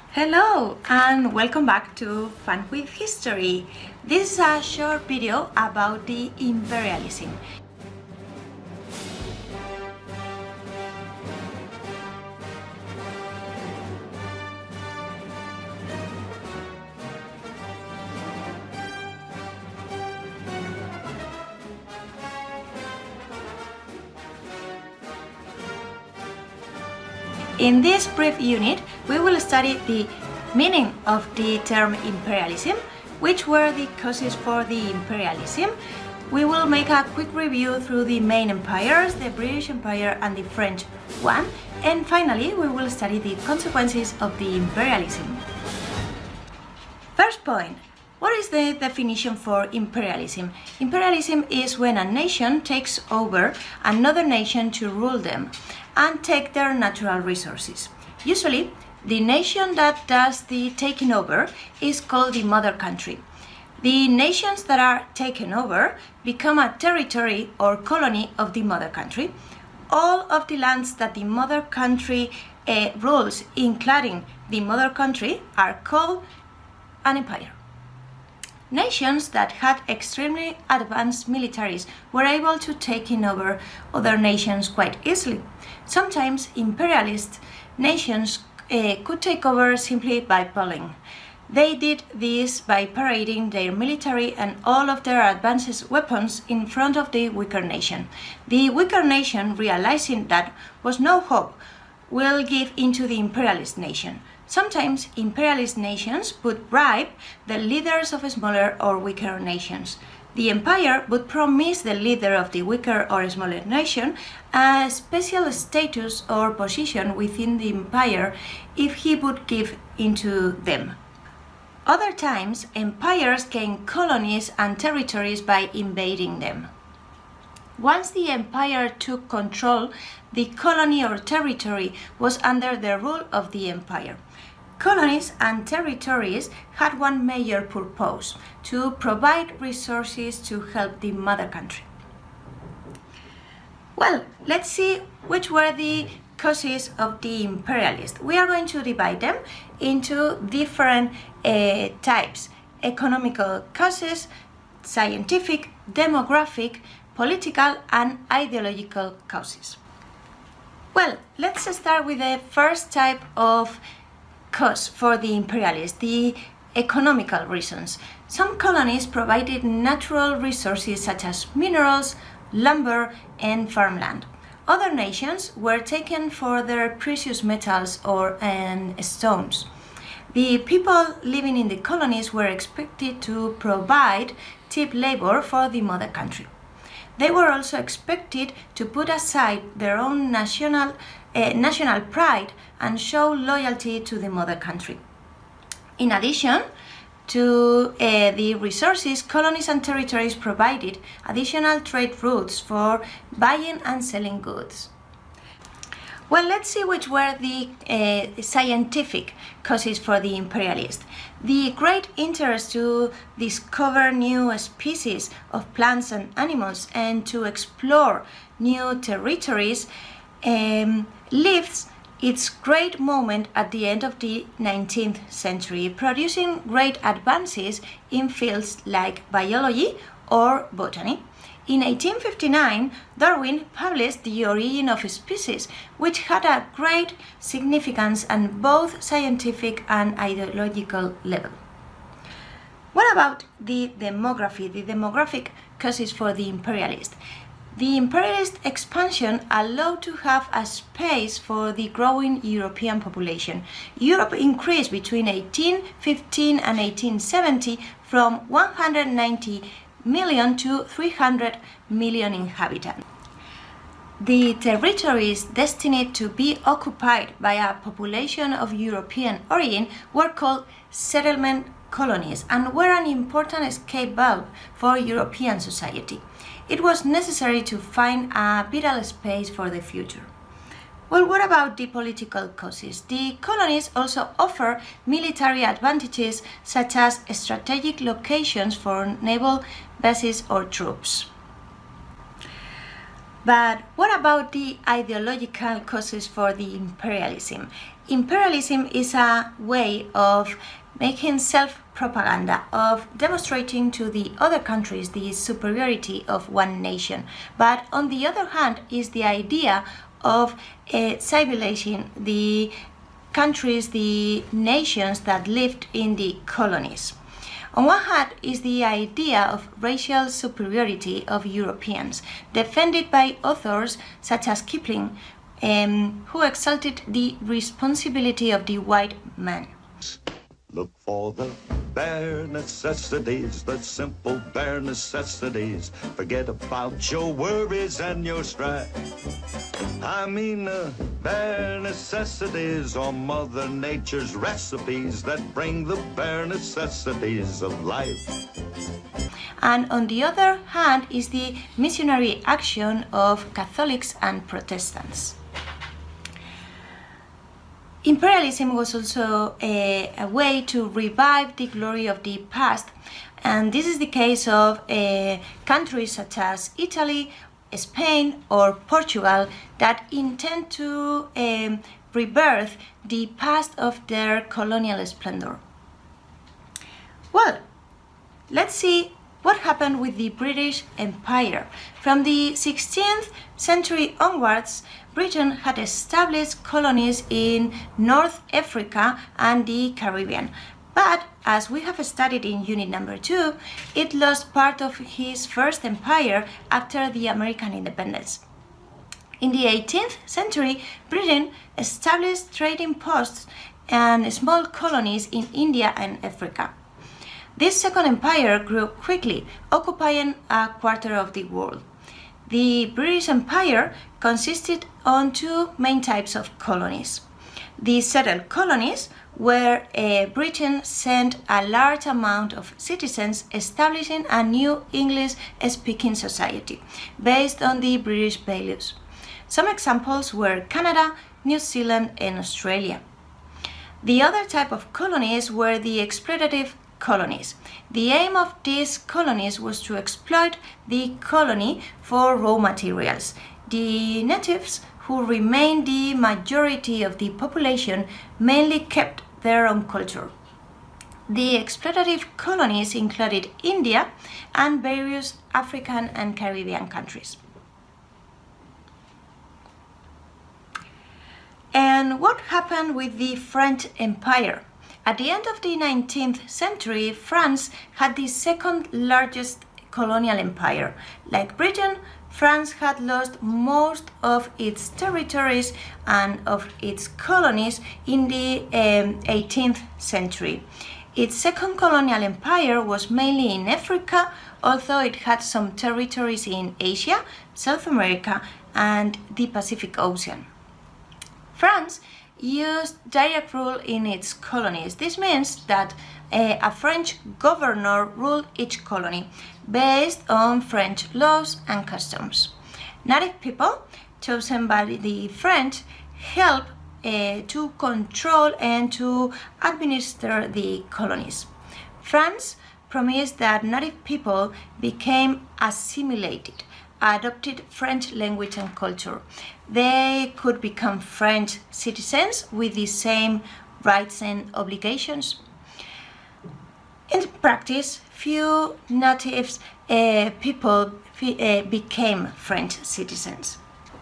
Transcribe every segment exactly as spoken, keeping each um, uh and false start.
Hello and welcome back to Fun with History. This is a short video about the imperialism. In this brief unit, we will study the meaning of the term imperialism, which were the causes for the imperialism. We will make a quick review through the main empires, the British Empire and the French one, and finally we will study the consequences of the imperialism. First point. What is the definition for imperialism? Imperialism is when a nation takes over another nation to rule them and take their natural resources. Usually, the nation that does the taking over is called the mother country. The nations that are taken over become a territory or colony of the mother country. All of the lands that the mother country uh, rules, including the mother country, are called an empire. Nations that had extremely advanced militaries were able to take over other nations quite easily. Sometimes imperialist nations uh, could take over simply by pulling. They did this by parading their military and all of their advanced weapons in front of the weaker nation. The weaker nation, realizing that was no hope, will give into the imperialist nation. Sometimes imperialist nations would bribe the leaders of smaller or weaker nations. The empire would promise the leader of the weaker or smaller nation a special status or position within the empire if he would give into them. Other times, empires gain colonies and territories by invading them. Once the empire took control, the colony or territory was under the rule of the empire. Colonies and territories had one major purpose: to provide resources to help the mother country. Well, let's see which were the causes of the imperialists. We are going to divide them into different uh, types: economical causes, scientific, demographic, political and ideological causes. Well, let's start with the first type of cause for the imperialists, the economical reasons. Some colonies provided natural resources such as minerals, lumber and farmland. Other nations were taken for their precious metals or and stones. The people living in the colonies were expected to provide cheap labor for the mother country. They were also expected to put aside their own national, uh, national pride and show loyalty to the mother country. In addition to uh, the resources, colonies and territories provided additional trade routes for buying and selling goods. Well, let's see which were the uh, scientific causes for the imperialists. The great interest to discover new species of plants and animals and to explore new territories um, lives its great moment at the end of the nineteenth century, producing great advances in fields like biology or botany. In eighteen fifty-nine, Darwin published The Origin of Species, which had a great significance at both scientific and ideological level. What about the demography, the demographic causes for the imperialist? The imperialist expansion allowed to have a space for the growing European population. Europe increased between eighteen fifteen and eighteen seventy from one hundred ninety million to three hundred million inhabitants. The territories destined to be occupied by a population of European origin were called settlement colonies and were an important escape valve for European society. It was necessary to find a vital space for the future. Well, what about the political causes? The colonies also offer military advantages such as strategic locations for naval bases or troops. But what about the ideological causes for the imperialism? Imperialism is a way of making self-propaganda, of demonstrating to the other countries the superiority of one nation. But on the other hand is the idea of uh, civilizing the countries, the nations that lived in the colonies. On one hand is the idea of racial superiority of Europeans, defended by authors such as Kipling, um, who exalted the responsibility of the white man. Look for the bare necessities, the simple bare necessities. Forget about your worries and your strife. I mean the bare necessities are Mother Nature's recipes that bring the bare necessities of life. And on the other hand is the missionary action of Catholics and Protestants. Imperialism was also a, a way to revive the glory of the past, and this is the case of uh, countries such as Italy, Spain or Portugal that intend to um, rebirth the past of their colonial splendor. Well, let's see what happened with the British Empire. From the sixteenth century onwards, Britain had established colonies in North Africa and the Caribbean. But, as we have studied in unit number two, it lost part of his first empire after the American independence. In the eighteenth century, Britain established trading posts and small colonies in India and Africa. This second empire grew quickly, occupying a quarter of the world. The British Empire consisted on two main types of colonies. The settled colonies, where uh, Britain sent a large amount of citizens, establishing a new English-speaking society based on the British values. Some examples were Canada, New Zealand, and Australia. The other type of colonies were the exploitative colonies. The aim of these colonies was to exploit the colony for raw materials. The natives, who remained the majority of the population, mainly kept their own culture. The exploitative colonies included India and various African and Caribbean countries. And what happened with the French Empire? At the end of the nineteenth century, France had the second largest colonial empire. Like Britain, France had lost most of its territories and of its colonies in the um, eighteenth century. Its second colonial empire was mainly in Africa, although it had some territories in Asia, South America, and the Pacific Ocean. France used direct rule in its colonies. This means that uh, a French governor ruled each colony based on French laws and customs. Native people, chosen by the French, helped uh, to control and to administer the colonies. France promised that native people became assimilated, adopted French language and culture. They could become French citizens with the same rights and obligations. In practice, few native uh, people uh, became French citizens.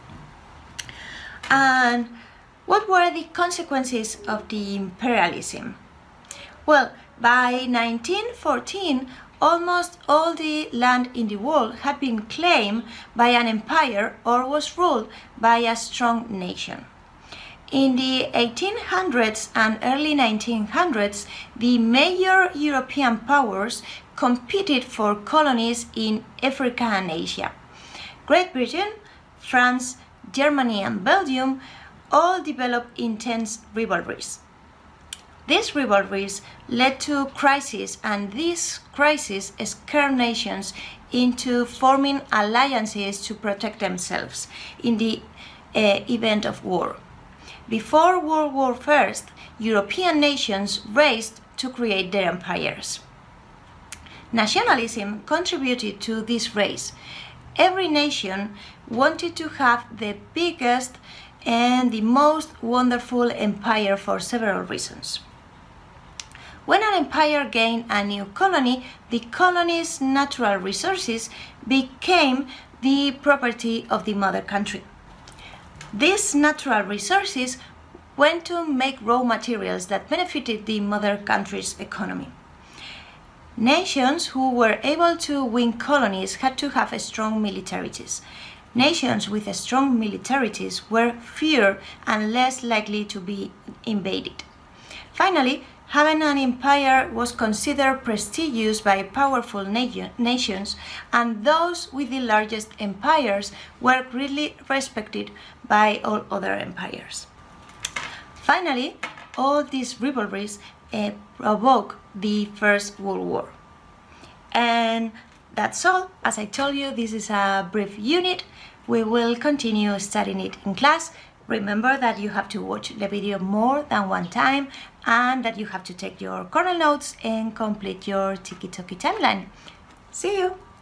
And what were the consequences of the imperialism? Well, by nineteen fourteen, almost all the land in the world had been claimed by an empire or was ruled by a strong nation. In the eighteen hundreds and early nineteen hundreds, the major European powers competed for colonies in Africa and Asia. Great Britain, France, Germany, and Belgium all developed intense rivalries. These rivalries led to crises, and these crises scared nations into forming alliances to protect themselves in the uh, event of war. Before World War One, European nations raced to create their empires. Nationalism contributed to this race. every nation wanted to have the biggest and the most wonderful empire for several reasons. When an empire gained a new colony, the colony's natural resources became the property of the mother country. These natural resources went to make raw materials that benefited the mother country's economy. Nations who were able to win colonies had to have strong militarities. Nations with strong militarities were fewer and less likely to be invaded. Finally, having an empire was considered prestigious by powerful na- nations, and those with the largest empires were greatly respected by all other empires. Finally, all these rivalries uh, provoked the First World War. And that's all. As I told you, this is a brief unit. We will continue studying it in class. Remember that you have to watch the video more than one time and that you have to take your corner notes and complete your Tiki-Toki timeline. See you!